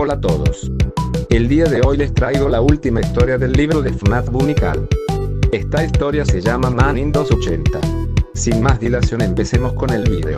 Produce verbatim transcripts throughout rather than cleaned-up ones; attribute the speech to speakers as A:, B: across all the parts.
A: Hola a todos. El día de hoy les traigo la última historia del libro de F M A T Bunical. Esta historia se llama Man in doscientos ochenta. Sin más dilación, empecemos con el video.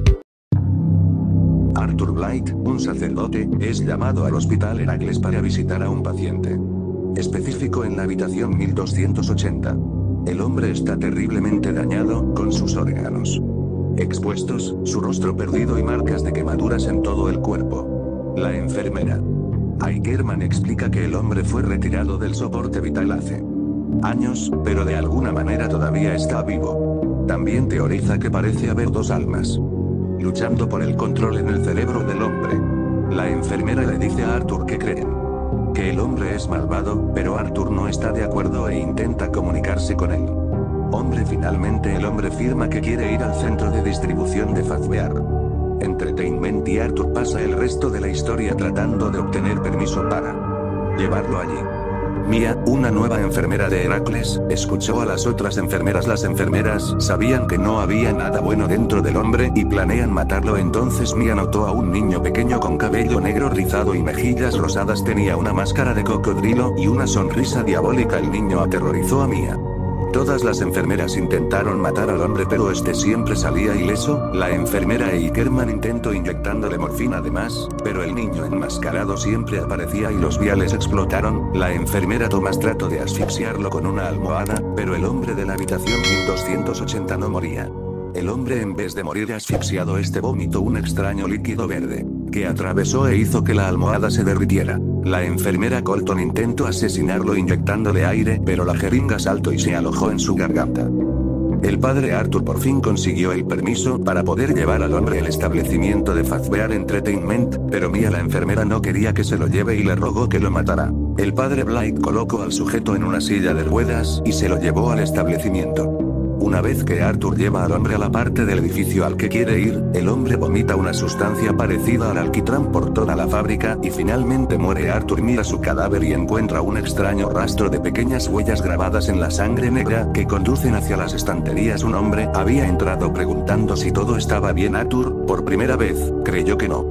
B: Arthur Blight, un sacerdote, es llamado al hospital Heracles para visitar a un paciente específico en la habitación mil doscientos ochenta. El hombre está terriblemente dañado, con sus órganos expuestos, su rostro perdido y marcas de quemaduras en todo el cuerpo. La enfermera Aikerman explica que el hombre fue retirado del soporte vital hace años, pero de alguna manera todavía está vivo. También teoriza que parece haber dos almas luchando por el control en el cerebro del hombre. La enfermera le dice a Arthur que creen que el hombre es malvado, pero Arthur no está de acuerdo e intenta comunicarse con él. Hombre Finalmente el hombre firma que quiere ir al centro de distribución de Fazbear Entertainment y Arthur pasa el resto de la historia tratando de obtener permiso para llevarlo allí. Mia, una nueva enfermera de Heracles, escuchó a las otras enfermeras. Las enfermeras sabían que no había nada bueno dentro del hombre y planean matarlo. Entonces Mia notó a un niño pequeño con cabello negro rizado y mejillas rosadas. Tenía una máscara de cocodrilo y una sonrisa diabólica. El niño aterrorizó a Mia. Todas las enfermeras intentaron matar al hombre, pero este siempre salía ileso. La enfermera Aikerman intentó inyectándole morfina además, pero el niño enmascarado siempre aparecía y los viales explotaron. La enfermera Thomas trató de asfixiarlo con una almohada, pero el hombre de la habitación mil doscientos ochenta no moría. El hombre, en vez de morir asfixiado, este vomitó un extraño líquido verde que atravesó e hizo que la almohada se derritiera. La enfermera Colton intentó asesinarlo inyectándole aire, pero la jeringa saltó y se alojó en su garganta. El padre Arthur por fin consiguió el permiso para poder llevar al hombre al establecimiento de Fazbear Entertainment, pero Mia, la enfermera, no quería que se lo lleve y le rogó que lo matara. El padre Blight colocó al sujeto en una silla de ruedas y se lo llevó al establecimiento. Una vez que Arthur lleva al hombre a la parte del edificio al que quiere ir, el hombre vomita una sustancia parecida al alquitrán por toda la fábrica y finalmente muere. Arthur mira su cadáver y encuentra un extraño rastro de pequeñas huellas grabadas en la sangre negra que conducen hacia las estanterías. Un hombre había entrado preguntando si todo estaba bien. Arthur, por primera vez, creyó que no.